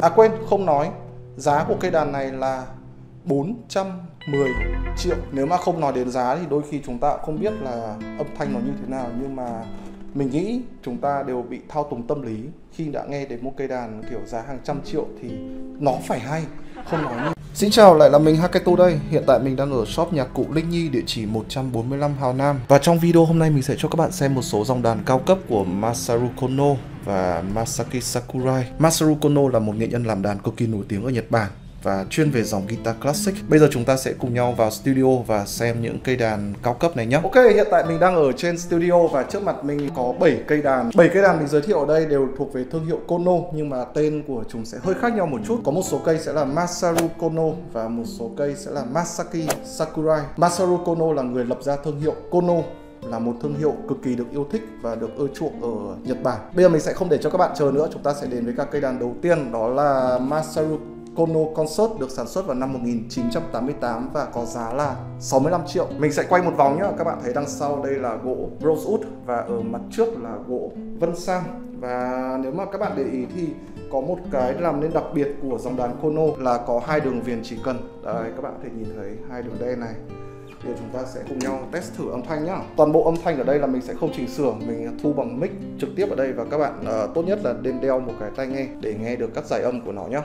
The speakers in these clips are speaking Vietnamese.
À quên, không nói, giá của cây đàn này là 410 triệu. Nếu mà không nói đến giá thì đôi khi chúng ta cũng không biết là âm thanh nó như thế nào, nhưng mà mình nghĩ chúng ta đều bị thao túng tâm lý khi đã nghe đến một cây đàn kiểu giá hàng trăm triệu thì nó phải hay, không nói như. Xin chào, lại là mình Haketo đây. Hiện tại mình đang ở shop nhạc cụ Linh Nhi, địa chỉ 145 Hào Nam. Và trong video hôm nay mình sẽ cho các bạn xem một số dòng đàn cao cấp của Masaru Kono và Masaki Sakurai. Masaru Kono là một nghệ nhân làm đàn cực kỳ nổi tiếng ở Nhật Bản và chuyên về dòng guitar classic. Bây giờ chúng ta sẽ cùng nhau vào studio và xem những cây đàn cao cấp này nhé. Ok, hiện tại mình đang ở trên studio và trước mặt mình có 7 cây đàn. 7 cây đàn mình giới thiệu ở đây đều thuộc về thương hiệu Kono, nhưng mà tên của chúng sẽ hơi khác nhau một chút. Có một số cây sẽ là Masaru Kono và một số cây sẽ là Masaki Sakurai. Masaru Kono là người lập ra thương hiệu Kono, là một thương hiệu cực kỳ được yêu thích và được ưa chuộng ở Nhật Bản. Bây giờ mình sẽ không để cho các bạn chờ nữa, chúng ta sẽ đến với các cây đàn đầu tiên, đó là Masaru Kono Concert, được sản xuất vào năm 1988 và có giá là 65 triệu. Mình sẽ quay một vòng nhá. Các bạn thấy đằng sau đây là gỗ rosewood và ở mặt trước là gỗ vân sam. Và nếu mà các bạn để ý thì có một cái làm nên đặc biệt của dòng đàn Kono là có hai đường viền chỉ cần. Đây, các bạn có thể nhìn thấy hai đường đen này. Bây giờ chúng ta sẽ cùng nhau test thử âm thanh nhá. Toàn bộ âm thanh ở đây là mình sẽ không chỉnh sửa, mình thu bằng mic trực tiếp ở đây, và các bạn tốt nhất là nên đeo một cái tai nghe để nghe được các giải âm của nó nhá.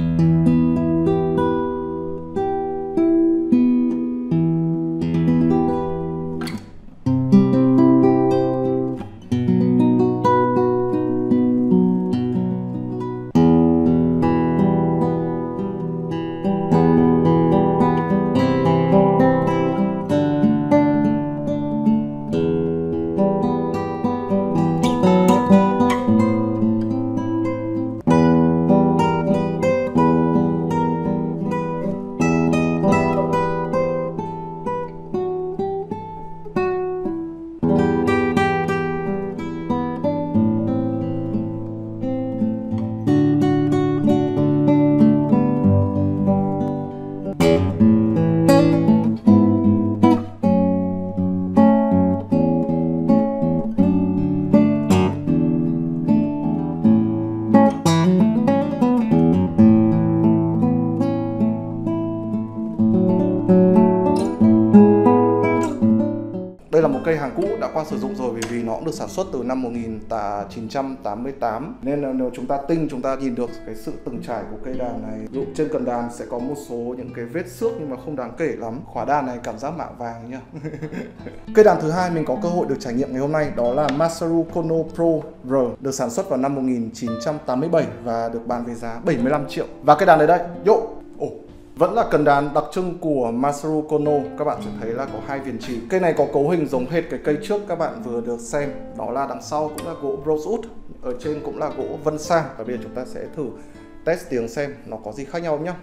Đây là một cây hàng cũ đã qua sử dụng rồi, vì nó cũng được sản xuất từ năm 1988, nên là nếu chúng ta tinh, chúng ta nhìn được cái sự từng trải của cây đàn này. Ví dụ trên cần đàn sẽ có một số những cái vết xước nhưng mà không đáng kể lắm. Khóa đàn này cảm giác mạ vàng nhá. Cây đàn thứ hai mình có cơ hội được trải nghiệm ngày hôm nay đó là Masaru Kono Pro R, được sản xuất vào năm 1987 và được bán với giá 75 triệu. Và cây đàn này đây, vẫn là cần đàn đặc trưng của Masaru Kono. Các bạn sẽ thấy là có hai viền chỉ. Cây này có cấu hình giống hệt cái cây trước các bạn vừa được xem, đó là đằng sau cũng là gỗ rosewood, ở trên cũng là gỗ vân sam. Và bây giờ chúng ta sẽ thử test tiếng xem nó có gì khác nhau nhé.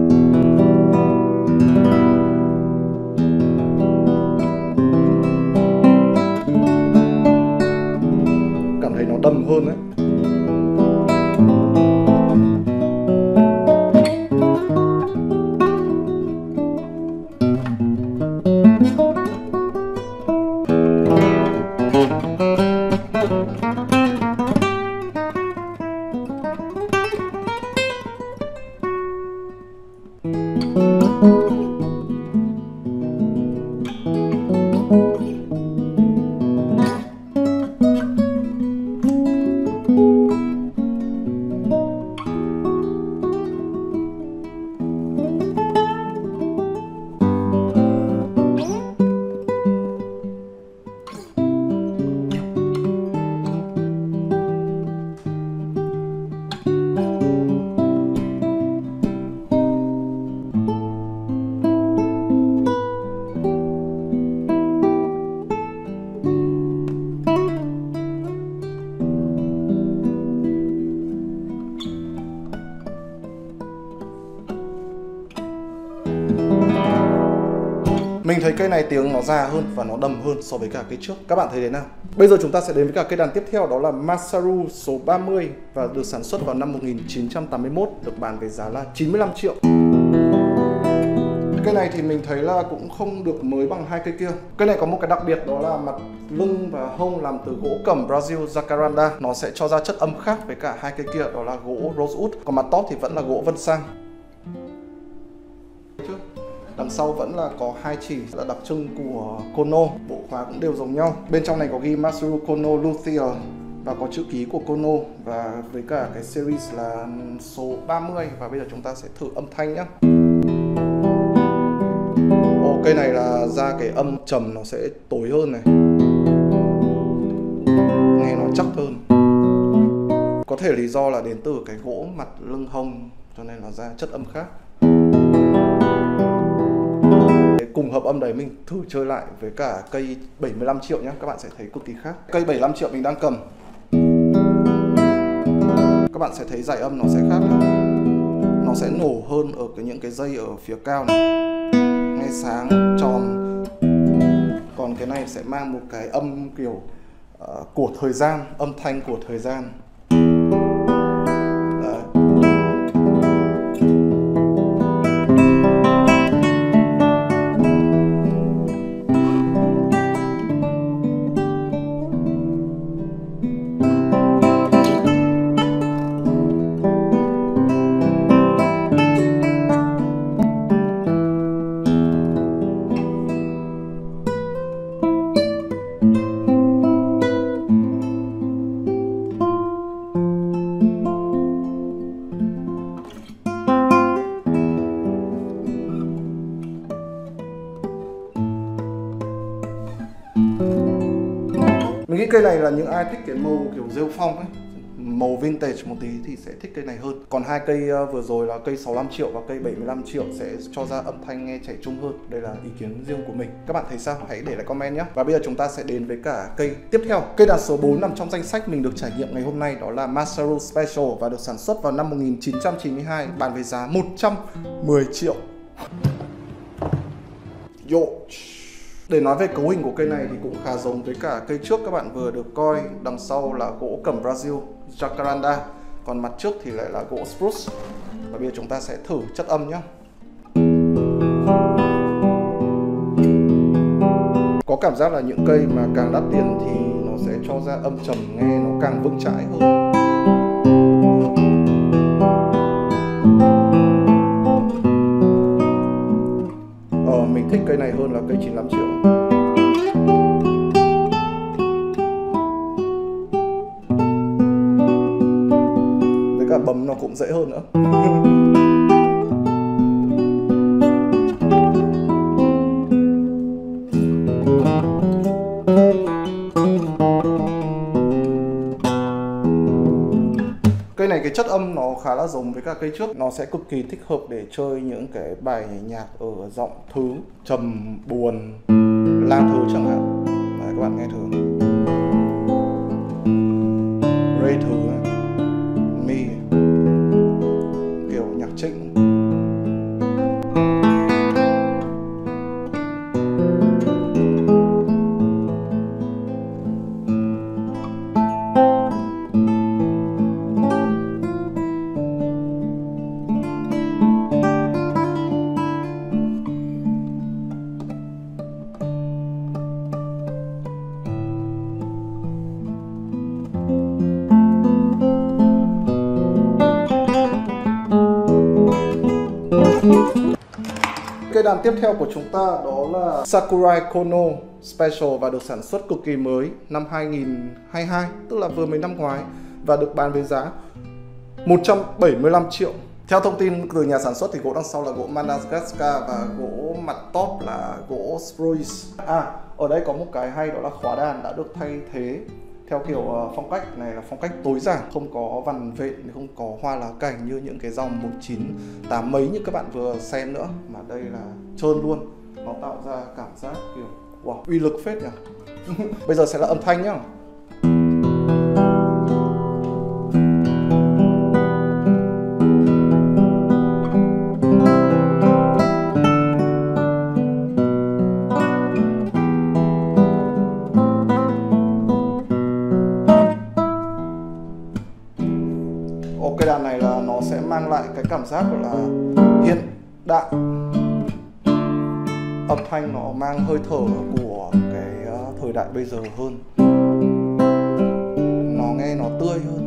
Cảm thấy nó đầm hơn đấy. Mình thấy cây này tiếng nó già hơn và nó đầm hơn so với cả cây trước. Các bạn thấy thế nào? Bây giờ chúng ta sẽ đến với cả cây đàn tiếp theo, đó là Masaru số 30 và được sản xuất vào năm 1981, được bán với giá là 95 triệu. Cây này thì mình thấy là cũng không được mới bằng hai cây kia. Cây này có một cái đặc biệt đó là mặt lưng và hông làm từ gỗ cẩm Brazil Jacaranda. Nó sẽ cho ra chất âm khác với cả hai cây kia, đó là gỗ rosewood. Còn mặt top thì vẫn là gỗ vân sang. Đằng sau vẫn là có hai chỉ là đặc trưng của Kono. Bộ khóa cũng đều giống nhau. Bên trong này có ghi Masaru Kono Luthier và có chữ ký của Kono, và với cả cái series là số 30. Và bây giờ chúng ta sẽ thử âm thanh nhé. Cây này là ra cái âm trầm nó sẽ tối hơn này, nghe nó chắc hơn. Có thể lý do là đến từ cái gỗ mặt lưng hông cho nên nó ra chất âm khác. Cùng hợp âm đấy mình thử chơi lại với cả cây 75 triệu nhé, các bạn sẽ thấy cực kỳ khác. Cây 75 triệu mình đang cầm, các bạn sẽ thấy dải âm nó sẽ khác này. Nó sẽ nổ hơn ở những cái dây ở phía cao này, nghe sáng, tròn. Còn cái này sẽ mang một cái âm kiểu của thời gian, âm thanh của thời gian. Đấy. Mình nghĩ cây này là những ai thích cái màu kiểu rêu phong ấy, màu vintage một tí thì sẽ thích cây này hơn. Còn hai cây vừa rồi là cây 65 triệu và cây 75 triệu sẽ cho ra âm thanh nghe trẻ trung hơn. Đây là ý kiến riêng của mình. Các bạn thấy sao? Hãy để lại comment nhé. Và bây giờ chúng ta sẽ đến với cả cây tiếp theo. Cây đàn số 4 nằm trong danh sách mình được trải nghiệm ngày hôm nay, đó là Masaru Special và được sản xuất vào năm 1992, bán với giá 110 triệu. Yo. Để nói về cấu hình của cây này thì cũng khá giống với cả cây trước các bạn vừa được coi. Đằng sau là gỗ cẩm Brazil Jacaranda, còn mặt trước thì lại là gỗ spruce. Và bây giờ chúng ta sẽ thử chất âm nhé. Có cảm giác là những cây mà càng đắt tiền thì nó sẽ cho ra âm trầm nghe nó càng vững chãi hơn. Mình thích cây này hơn là cây 95 triệu. Với cả bấm nó cũng dễ hơn nữa. Cây này cái chất âm nó khá là giống với cả cây trước. Nó sẽ cực kỳ thích hợp để chơi những cái bài nhạc ở giọng thứ, trầm, buồn, la thứ chẳng hạn. Đấy, các bạn nghe thử. Re thứ, mi, kiểu nhạc trịnh. Cây đàn tiếp theo của chúng ta đó là Sakurai Kono Special và được sản xuất cực kỳ mới năm 2022, tức là vừa mới năm ngoái, và được bán với giá 175 triệu. Theo thông tin từ nhà sản xuất thì gỗ đằng sau là gỗ Madagascar và gỗ mặt top là gỗ spruce. Ở đây có một cái hay đó là khóa đàn đã được thay thế theo kiểu phong cách này là phong cách tối giản, không có vằn vện, không có hoa lá cành như những cái dòng 1980 mấy như các bạn vừa xem nữa, mà đây là trơn luôn. Nó tạo ra cảm giác kiểu wow, uy lực phết nhỉ. Bây giờ sẽ là âm thanh nhá. Cái đàn này là nó sẽ mang lại cái cảm giác gọi là hiện đại. âm thanh nó mang hơi thở của cái thời đại bây giờ hơn, nó nghe nó tươi hơn.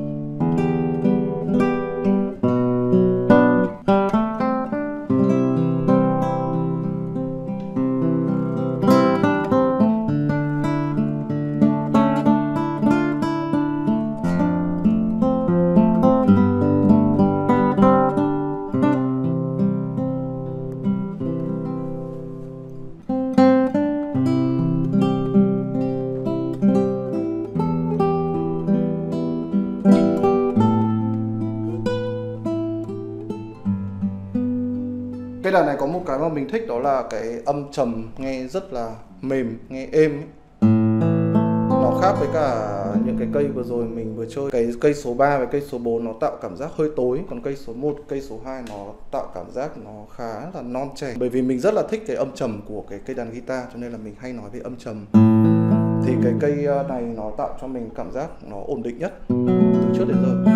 Cái đàn này có một cái mà mình thích, đó là cái âm trầm nghe rất là mềm, nghe êm ấy. Nó khác với cả những cái cây vừa rồi mình vừa chơi. Cái cây số 3 và cây số 4 nó tạo cảm giác hơi tối, còn cây số 1, cây số 2 nó tạo cảm giác nó khá là non trẻ. Bởi vì mình rất là thích cái âm trầm của cái cây đàn guitar, cho nên là mình hay nói về âm trầm. Thì cái cây này nó tạo cho mình cảm giác nó ổn định nhất từ trước đến giờ.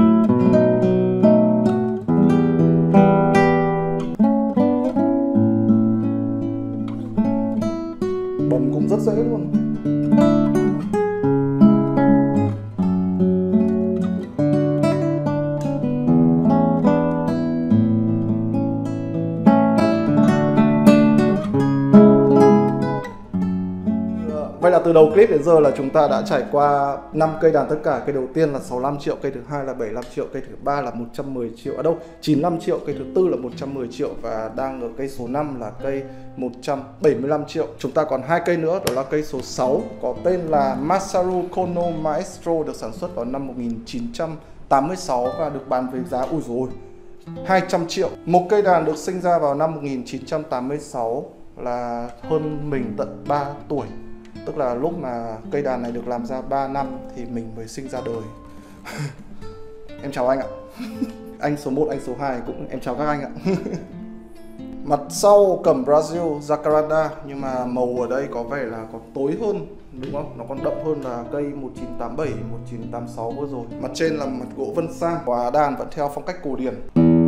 Bấm cũng rất dễ luôn. Vậy là từ đầu clip đến giờ là chúng ta đã trải qua 5 cây đàn tất cả. Cây đầu tiên là 65 triệu, cây thứ hai là 75 triệu, cây thứ ba là 110 triệu, 95 triệu, cây thứ tư là 110 triệu và đang ở cây số 5 là cây 175 triệu. Chúng ta còn 2 cây nữa, đó là cây số 6 có tên là Masaru Kono Maestro, được sản xuất vào năm 1986 và được bán với giá 200 triệu. Một cây đàn được sinh ra vào năm 1986 là hơn mình tận 3 tuổi. Tức là lúc mà cây đàn này được làm ra 3 năm thì mình mới sinh ra đời. Em chào anh ạ. Anh số 1, anh số 2 cũng em chào các anh ạ. Mặt sau cầm Brazil Jacaranda, nhưng mà màu ở đây có vẻ là còn tối hơn, đúng không? Nó còn đậm hơn là cây 1987, 1986 vừa rồi. Mặt trên là mặt gỗ vân sam, và đàn vẫn theo phong cách cổ điển.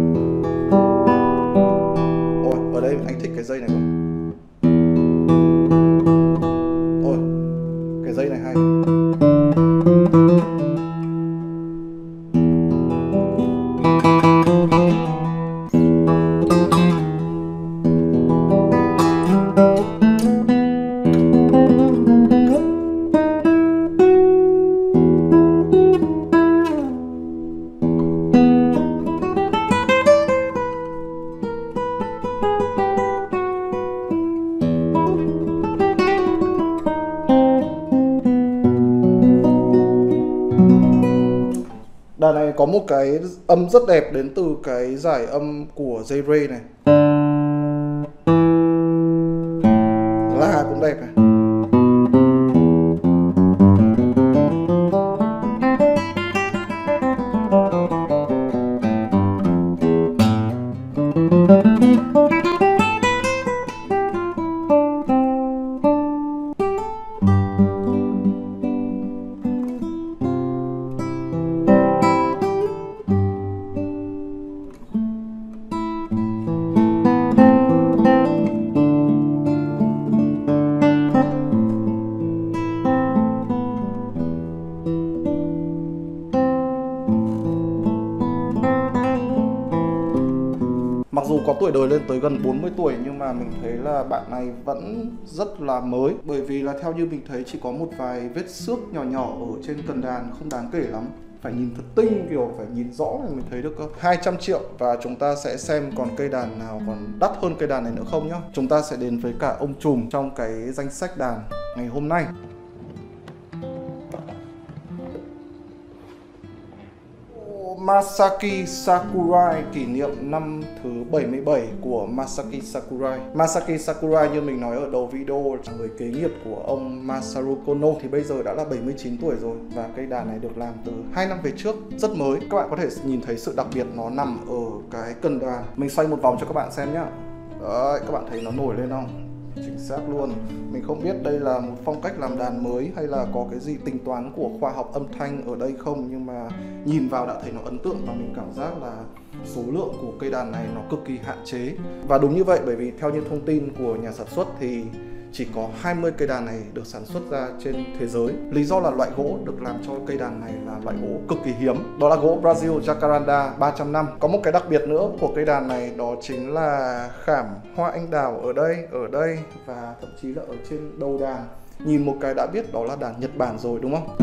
Ôi, ở đây anh thích cái dây này quá. Ôi, cái dây này hay. Đàn này có một cái âm rất đẹp đến từ cái giải âm của dây Ray này. La cũng đẹp này. Mặc dù có tuổi đời lên tới gần 40 tuổi nhưng mà mình thấy là bạn này vẫn rất là mới. Bởi vì là theo như mình thấy chỉ có một vài vết xước nhỏ nhỏ ở trên cần đàn, không đáng kể lắm. Phải nhìn thật tinh, kiểu phải nhìn rõ thì mình thấy được cơ. 200 triệu và chúng ta sẽ xem còn cây đàn nào còn đắt hơn cây đàn này nữa không nhá. Chúng ta sẽ đến với cả ông trùm trong cái danh sách đàn ngày hôm nay. Masaki Sakurai, kỷ niệm năm thứ 77 của Masaki Sakurai. Masaki Sakurai như mình nói ở đầu video là người kế nghiệp của ông Masaru Kono, thì bây giờ đã là 79 tuổi rồi và cây đàn này được làm từ 2 năm về trước, rất mới. Các bạn có thể nhìn thấy sự đặc biệt nó nằm ở cái cần đàn. Mình xoay một vòng cho các bạn xem nhá. Đấy, các bạn thấy nó nổi lên không? chính xác luôn. Mình không biết đây là một phong cách làm đàn mới hay là có cái gì tính toán của khoa học âm thanh ở đây không, nhưng mà nhìn vào đã thấy nó ấn tượng và mình cảm giác là số lượng của cây đàn này nó cực kỳ hạn chế. Và đúng như vậy, bởi vì theo như thông tin của nhà sản xuất thì chỉ có 20 cây đàn này được sản xuất ra trên thế giới. Lý do là loại gỗ được làm cho cây đàn này là loại gỗ cực kỳ hiếm. Đó là gỗ Brazil Jacaranda 300 năm. Có một cái đặc biệt nữa của cây đàn này, đó chính là khảm hoa anh đào ở đây và thậm chí là ở trên đầu đàn. Nhìn một cái đã biết đó là đàn Nhật Bản rồi đúng không?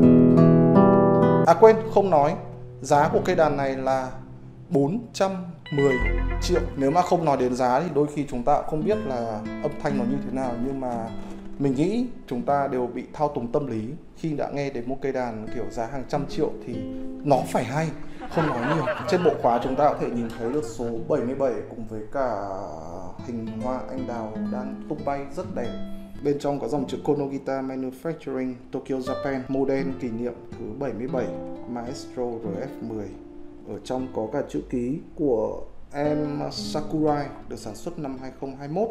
À quên, không nói. Giá của cây đàn này là 410 triệu. Nếu mà không nói đến giá thì đôi khi chúng ta cũng không biết là âm thanh nó như thế nào, nhưng mà mình nghĩ chúng ta đều bị thao túng tâm lý khi đã nghe đến một cây đàn kiểu giá hàng trăm triệu thì nó phải hay, không nói nhiều. Trên bộ khóa chúng ta có thể nhìn thấy được số 77 cùng với cả hình hoa anh đào đang tung bay rất đẹp. Bên trong có dòng chữ Konogita Manufacturing Tokyo Japan, model kỷ niệm thứ 77 Maestro RF10. Ở trong có cả chữ ký của em Sakurai, được sản xuất năm 2021.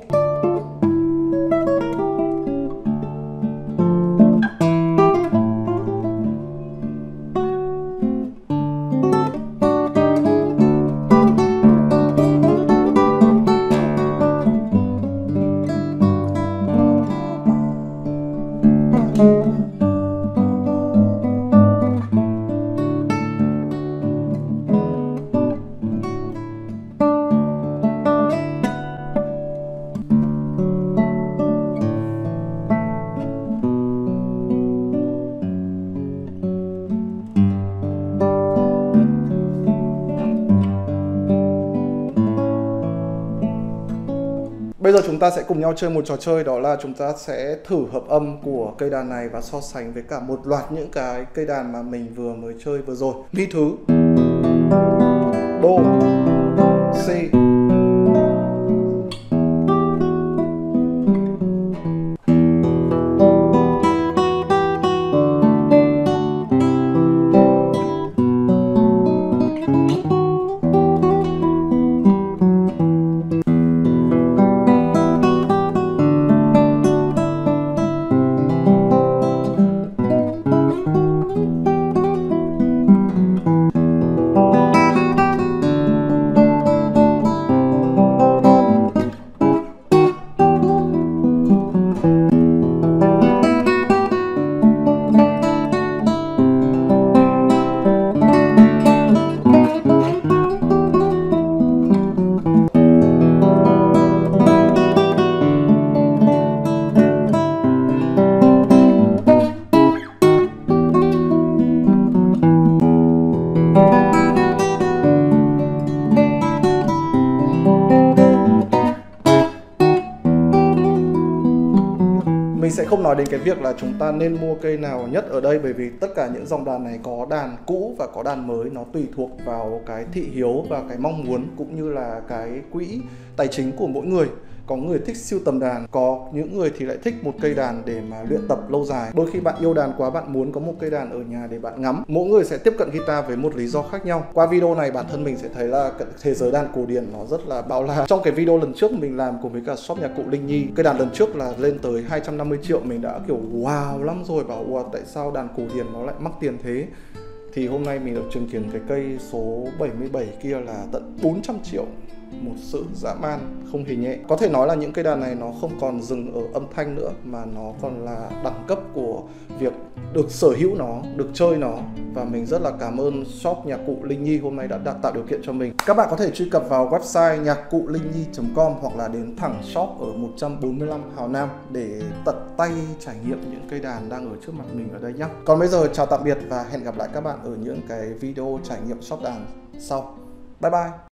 Bây giờ chúng ta sẽ cùng nhau chơi một trò chơi, đó là chúng ta sẽ thử hợp âm của cây đàn này và so sánh với cả một loạt những cái cây đàn mà mình vừa mới chơi vừa rồi. Mi thứ, đô, si. Mình sẽ không nói đến cái việc là chúng ta nên mua cây nào nhất ở đây, bởi vì tất cả những dòng đàn này có đàn cũ và có đàn mới, nó tùy thuộc vào cái thị hiếu và cái mong muốn cũng như là cái quỹ tài chính của mỗi người. Có người thích sưu tầm đàn, có những người thì lại thích một cây đàn để mà luyện tập lâu dài. Đôi khi bạn yêu đàn quá, bạn muốn có một cây đàn ở nhà để bạn ngắm. Mỗi người sẽ tiếp cận guitar với một lý do khác nhau. Qua video này bản thân mình sẽ thấy là thế giới đàn cổ điển nó rất là bao la. Trong cái video lần trước mình làm cùng với cả shop nhạc cụ Linh Nhi, cây đàn lần trước là lên tới 250 triệu, mình đã kiểu wow lắm rồi, bảo wow, tại sao đàn cổ điển nó lại mắc tiền thế. Thì hôm nay mình được chứng kiến cái cây số 77 kia là tận 400 triệu. Một sự dã man không hề nhẹ. Có thể nói là những cây đàn này nó không còn dừng ở âm thanh nữa, mà nó còn là đẳng cấp của việc được sở hữu nó, được chơi nó. Và mình rất là cảm ơn shop nhạc cụ Linh Nhi hôm nay đã tạo điều kiện cho mình. Các bạn có thể truy cập vào website nhạc cụ linh nhi.com hoặc là đến thẳng shop ở 145 Hào Nam để tận tay trải nghiệm những cây đàn đang ở trước mặt mình ở đây nhé. Còn bây giờ chào tạm biệt và hẹn gặp lại các bạn ở những cái video trải nghiệm shop đàn sau. Bye bye.